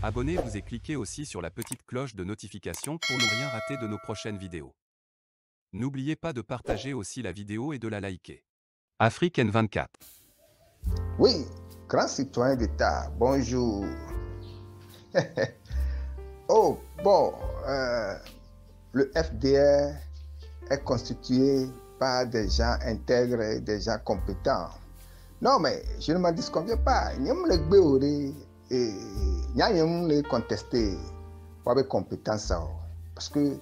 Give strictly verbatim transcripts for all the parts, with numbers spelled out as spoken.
Abonnez-vous et cliquez aussi sur la petite cloche de notification pour ne rien rater de nos prochaines vidéos. N'oubliez pas de partager aussi la vidéo et de la liker. Africaine vingt-quatre. Oui, grand citoyen d'État, bonjour. Oh, bon, euh, le F D R est constitué par des gens intègres et des gens compétents. Non, mais je ne m'en disconviens pas. Nous les béorés et nous les contester pour les compétences. Parce que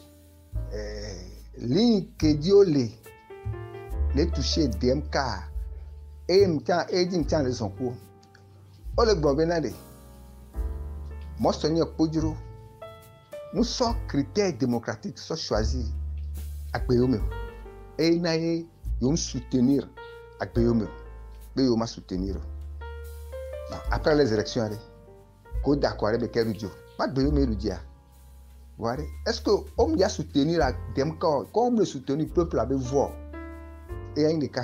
ligne que Dieu les les toucher D M K et m'tient et dit m'tient les son cours. Oh le bon benade. Moi Seigneur Podjuro. Nous sommes critères démocratiques sont choisis à Péomé. Et naïe yom soutenir à Péomé. Péomé soutenir. Après les élections, qu'on d'accord avec quel Dieu. Pas Péomé le dia. Voilà. Est-ce que on doit soutenir la démocratie comme le soutenir le peuple avec voix? Et il y a un cas.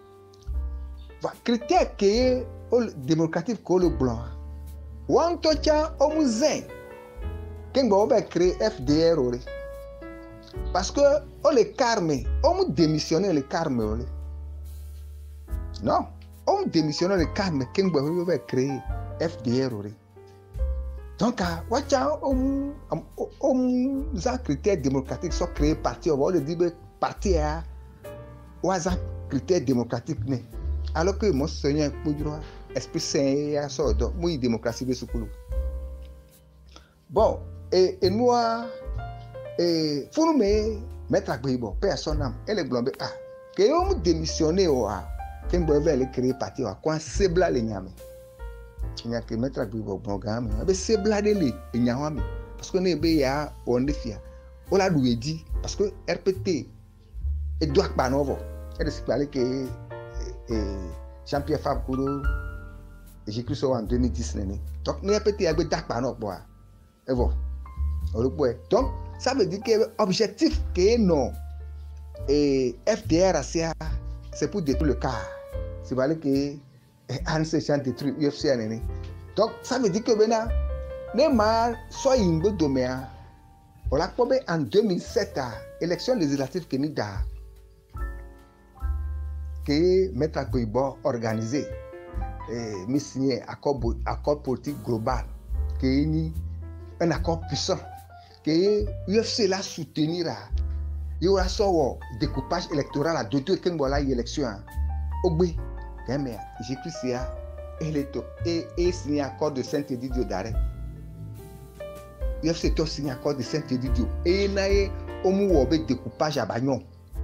Critère qui est démocratique comme le blanc. Ou en tout cas, on nous aime. Quand on va créer F D R, parce que on les carme, on démissionne les carme. Non, on démissionne les carme quand on va créer F D R. Donc, on a critères démocratiques sont créés parti, on va dire parti à un critère démocratique. Alors que mon Seigneur Podjuro, esprit saint à ça, donc moi démocratie de ce coup. Bon. Et, et nous, il faut nous mettre à Bébo, personne, et les blancs, ah, que nous démissionner, quand on veut aller créer parti, quand c'est blanc, les nyame. Il n'y a que mettre à Bébo, bon, mais c'est blanc, les nyame. Parce qu'on est bien, on est fier. On l'a dit, parce que R P T, et doit pas nouveau. Elle s'est parlé que Jean-Pierre Fabre, j'ai cru ça en deux mille dix. Donc, R P T a bien pas nouveau. Et bon. Donc, ça veut dire que l'objectif que non et F D R c'est pour détruire le cas. C'est vrai que Anne Sechan détruit U F C. Donc, ça veut dire que maintenant, Neymar soit une bonne domaine. On l'a probé en deux mille sept, élection législative que nous avons, que Maître Akoibo organisé, et nous signé accord accord politique global, qui est un accord puissant. Que l'U F C l'a soutenir, il y aura un découpage électoral à deux deux qui ont eu l'élection. Ogbe, j'ai cru que c'est et signé accord de Saint-Édidio d'arrêt. L'U F C a signé accord de Saint-Édidio et il y a un découpage à Bagnon.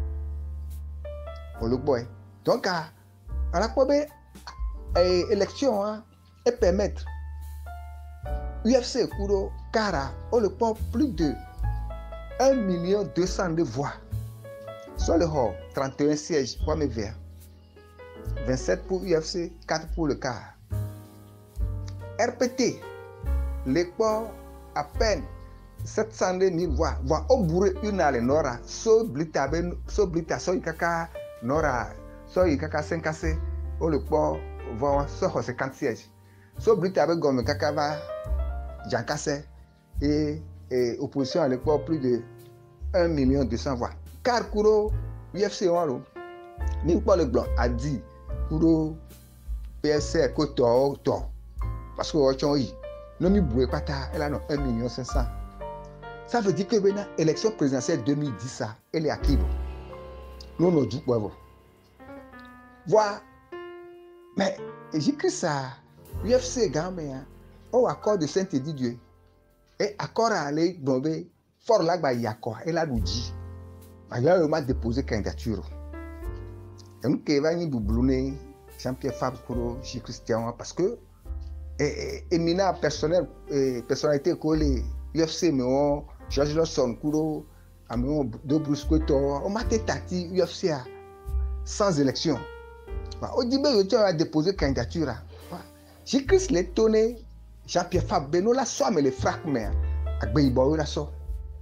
Donc, à la première élection, et permettre U F C Kuro Kara, on le prend plus de un million deux cent de voix. Sur le hall, trente et un sièges pour mes verts. vingt-sept pour U F C, quatre pour le Kara. R P T, l'époque à peine sept cent mille voix. Voix au bourré une à l'Nora, so blita, so blita, so ikaka, Nora, so ikaka cinq C, on le prend, voix, so cinquante sièges. So blita avec gomme kakava. Jean Cassé et, et opposition à l'époque plus de un million deux cents voix. Car Kouro, U F C Waro, Nimpo le Blanc a dit Kouro P S C Koto, parce que Ochonyi, non mi boué pata, elle a non un million cinq cents. Ça veut dire que maintenant, élection présidentielle deux mille dix, elle est à Kibo. Nous, nous disons quoi. Voilà. Mais j'écris ça, U F C Gambé, au accord de Saint-Édidio et accord à aller bomber fort là bas yako et là nous dit il a vraiment déposé candidature et nous qui va ni boublouner Jean-Pierre Fabre pour J. Christian parce que éminent personnel personnalité collée U F C mais on George Lawson Kouro amion de Bruce Kweto on m'a tati U F C sans élection au début il a déposé candidature J. Christ les tonné Jean-Pierre Fabre, Beno la somme et les fragments à Béibo la so.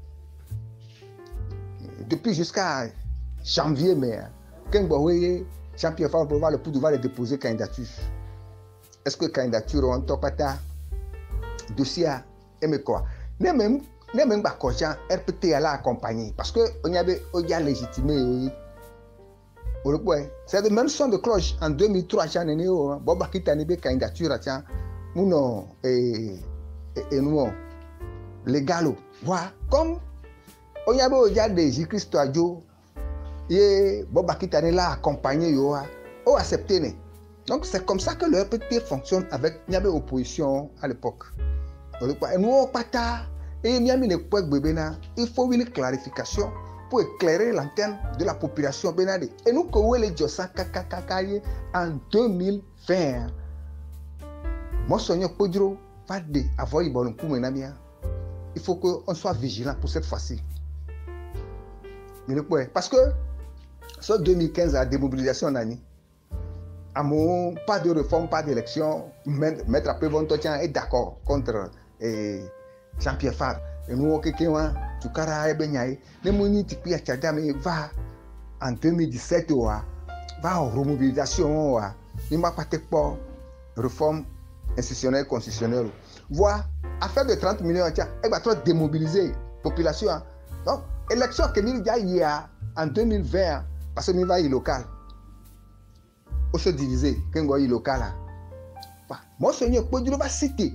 Depuis jusqu'à janvier, mais quand Jean-Pierre Fabre va le pouvoir déposer candidature. Est-ce que candidature en top à dossier et mais quoi? Ne même ne même pas conscient R P T à la accompagner parce que on y avait on y a légitimé. C'est le même son de cloche en deux mille trois, j'en ai né au Boba Kitani be candidature tiens nous et et nous légalo. Voilà comme on y avait déjà des Jésus-Christ à Dieu et Boba Kitani l'a accompagné yo a accepté né. Donc c'est comme ça que le R P T fonctionne avec il y avait opposition à l'époque. Et nous pas tard et il y a mis les points bébé il faut une clarification pour éclairer l'antenne de la population bénade. Et nous, que les Djossa Kakakakaye en deux mille vingt, moi, Sonia Podro va avoir une bonne coup. Il faut qu'on soit vigilant pour cette fois-ci. Parce que, sur deux mille quinze, la démobilisation d'année, pas de réforme, pas d'élection, Maître Pévontotian est d'accord contre eh, Jean-Pierre Fabre. Et nous, quelqu'un Tukara Ebenyaï, les moni tipi à Tchadame va en deux mille dix-sept va en remobilisation, il m'a pas pas réforme institutionnelle constitutionnelle. Voilà, affaire de trente millions, elle va trop démobiliser la population. Donc, élection que nous avons en deux mille vingt, parce que nous va local. On se diviser, quand on va local. Moi, je vais citer.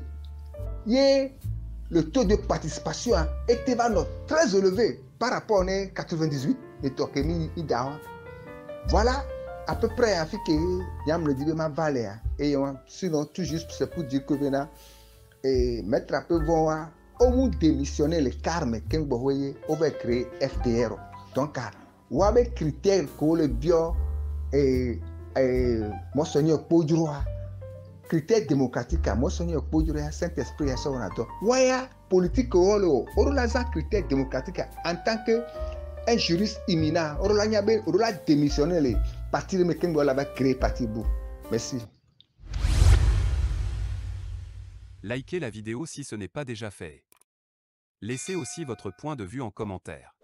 Le taux de participation était très élevé par rapport à quatre-vingt-dix-huit. Voilà à peu près à ce que Yam le dit ma valeur. Et sinon, tout juste c'est pour dire que maintenant, mettre un peu voir au moins démissionner les carmes qu'on va créer F D R. Donc, on a des critères pour le bio et Monseigneur Podroa. Critères démocratiques, moi, Sonia Podro, Saint-Esprit, et ça, on a tout. Waya politique, on a un critère démocratique en tant qu'un juriste imminent. On a démissionné les partis de Mekengo, on a créé parti bout. Merci. Likez la vidéo si ce n'est pas déjà fait. Laissez aussi votre point de vue en commentaire.